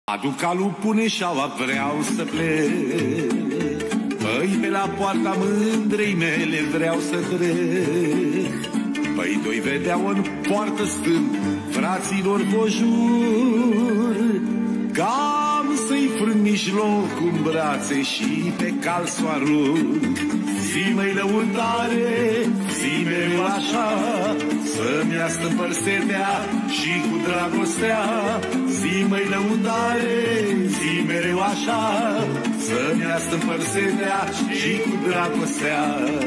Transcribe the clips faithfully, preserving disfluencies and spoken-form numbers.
Aduc calul pune șaua, vreau să plec, păi pe la poarta mândrei mele vreau să trec. Păi doi vedeau în poartă stând, fraților vă jur, cam să-i frâng mijloc în brațe și pe cal s-o arunc. Zi-măi lăutare, zi mereu așa, să-mi ia stâmpăr setea și cu dragostea. Zi-măi lăutare, zi mereu așa, să-mi ia stâmpăr setea și cu dragostea.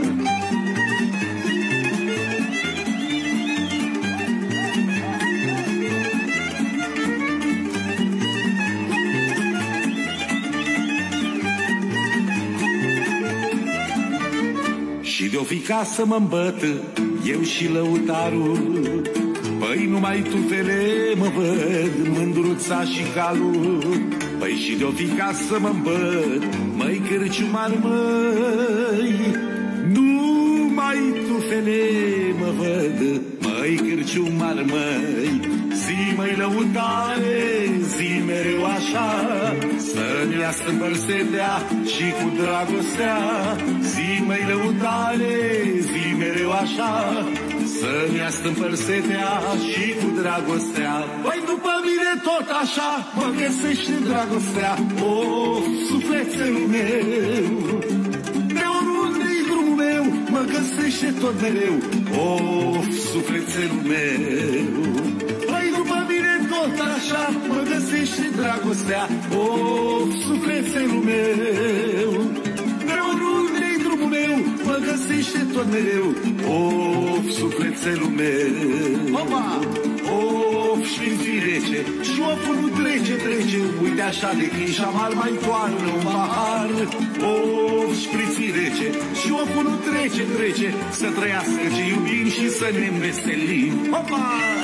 Și de-o fi ca să mă îmbăt eu și lăutarul, păi numai tufele mă văd, mândruța și calul. Păi și de-o fi ca să mă îmbăt, măi cârciumar măi, numai tufele mă văd, măi cârciumar măi. Zi măi lăutare, zi mereu așa, să-mi ia stâmpăr setea și cu dragostea. Zi măi lăutare, zi mereu așa, să-mi ia stâmpăr setea și cu dragostea. Păi după mine tot așa mă găsește dragostea. O, sufletelul meu, de oriunde-i drumul meu, mă găsește tot mereu. O, sufletelul meu, păi după mine tot așa mă găsește dragostea. O, sufletelul meu, de oriunde-i drumul meu, mă găsește tot mereu. O, sufletelul meu, opa! Of, și-mi rece, și oful nu trece, trece, uite așa de când și-amar mai toarnă un pahar. Of, și-mi rece, și oful nu trece, trece, să trăiască ce iubim și să ne înveselim. Opa!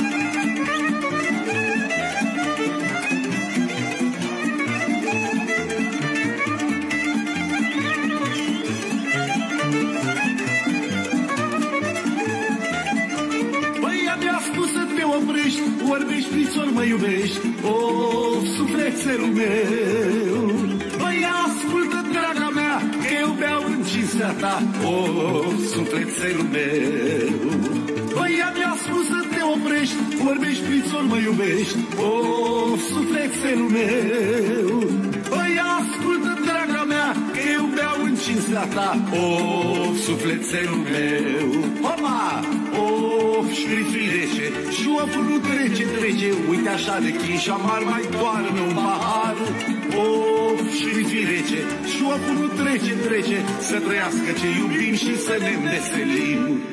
Oprești, orbești, prițor, mă iubești. O, sufletelul meu, băi, ascultă, draga mea, că eu beau în cinstea ta. O, sufletelul meu, băi, mi-a spus să te oprești, orbești, prițor, mă iubești. O, sufletelul meu, băi, ascultă, draga mea, că eu beau în cinstea ta. O, sufletelul meu, opa! Of, și-mi rece, și oful nu trece, trece, uite așa de chin și-amar mai toarnă un pahar. Of, și-mi rece, și oful nu trece, trece, să trăiască ce iubim și să ne înveselim.